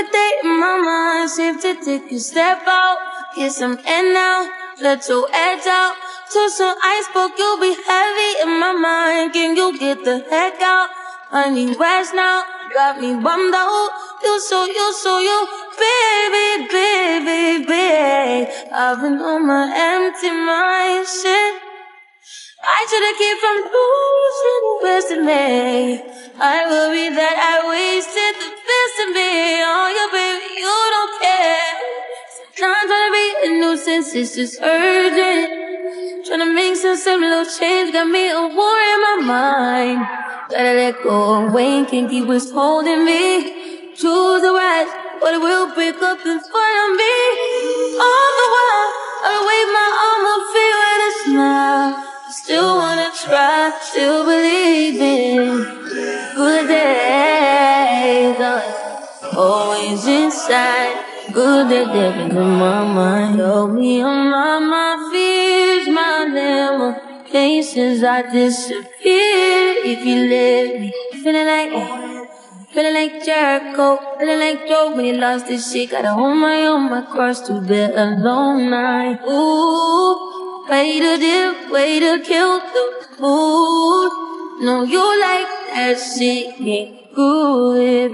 day in my mind. Safe to take a step out, get some air now, let your edge out. To some iceberg, you'll be heavy in my mind. Can you get the heck out? I need rest now, got me bummed out. You, baby, baby, baby. I've been on my empty mind, shit. I should've kept from losing the best of me. I worry that I wasted the best of me. Oh, yeah, baby, you don't care. Sometimes trying to be a nuisance, it's just urgent. Trying to make some little change, got me a war in my mind. Gotta let go away, can't keep what's holding me. Choose the right, but it will break up in front of me. All the while, I wave my arm up, feel with a smile. Still wanna try, still believe in good days. Always inside, good that living in my mind. Help me unlock my fears, my limitations. I disappear if you let me. Feeling like Jericho, feeling like Joe when he lost his shit. Gotta hold my cross to bear a long night. Ooh, way to dip, way to kill the mood. No, you like that shit, ain't good,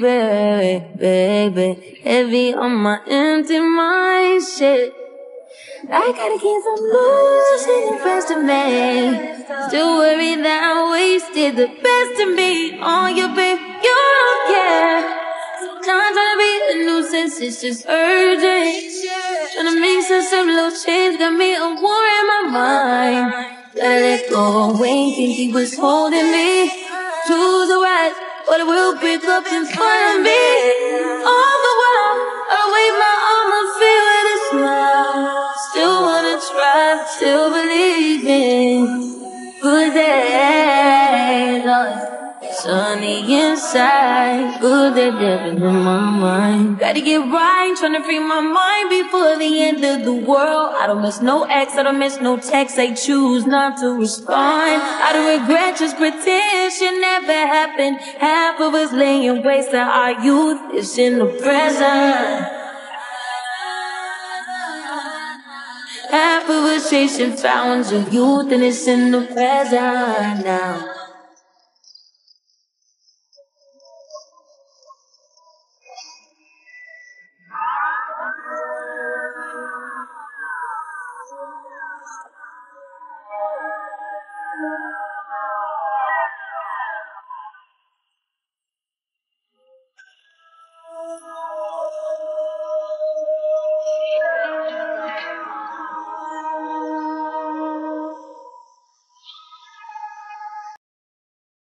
baby. Heavy on my empty mind, shit. I gotta keep from losing the rest of me. Still worried that I wasted the best of me. Oh, you, babe, you don't care. Sometimes trying to be a nuisance, it's just urgent. Trying to make some little change, got me a war in my mind. Gotta let go away, think he was holding me. Choose the right, but it will break up in front of me. All the while, I wave my arm and feel with a smile. Still wanna try, still believe in good days. Sunny inside, good that living in my mind. Gotta get right, tryna free my mind before the end of the world. I don't miss no ex, I don't miss no text. I choose not to respond. I don't regret, just pretend shit never happened. Half of us laying waste to our youth is in the present. Half of us chasing fountains of youth and it's in the present now.